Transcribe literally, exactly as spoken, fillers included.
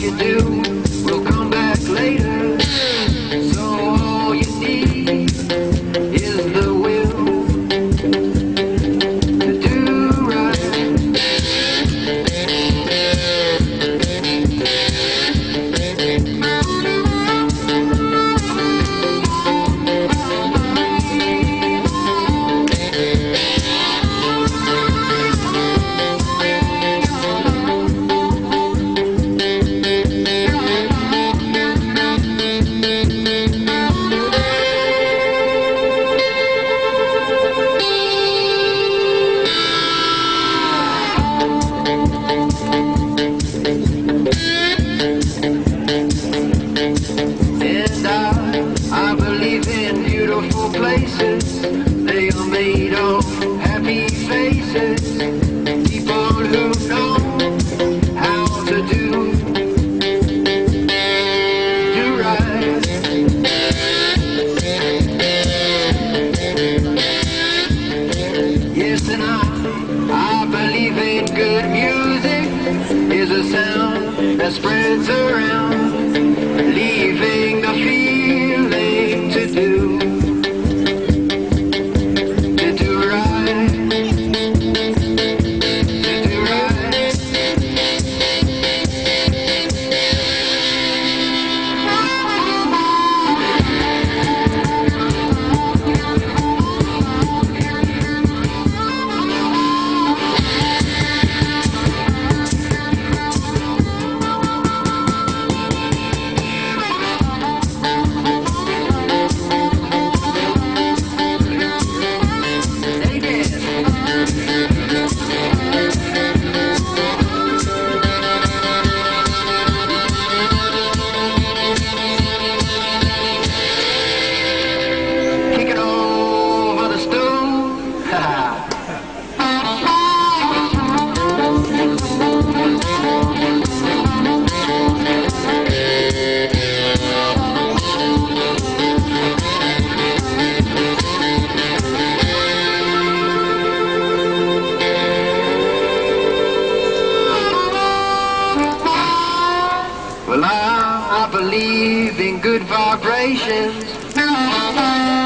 you do will come back later. So all you need is the will to do right. And I, I believe in beautiful places. They are made of happy faces. People who know how to do, do right. Yes, and I, I believe in good music is a sound that spreads around, leaving the feeling to do, to do right, to do right. Well, I, I believe in good vibrations.